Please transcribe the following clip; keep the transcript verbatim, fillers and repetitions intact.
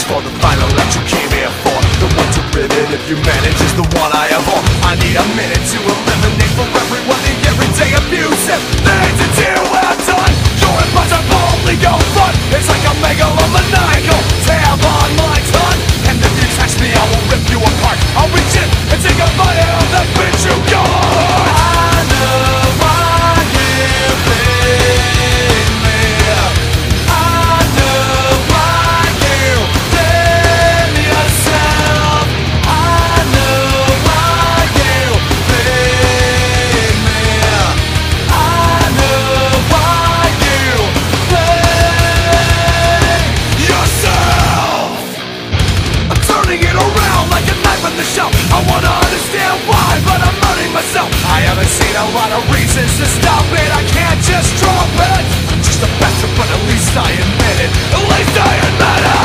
This for the final act you came here for. The one to rivet if you manage is the one I abhor. I need a minute to eliminate for everyone the everyday abusive things that you have done. Your impossible go front. It's like a megalomaniacal tab on my tongue. And if you touch me, I will rip you apart. I'll reach in and take a bite out of that bitch you got. I know why you blame me. I know why you blame yourself. I know why you blame me. I know why you blame yourself. I'm turning it around like a knife on the shelf. I wanna understand why, but I'm hurting myself. I haven't seen a lot of reasons to stop it. I can't just drop it. Just a bastard, but at least I admit it. At least I admit it.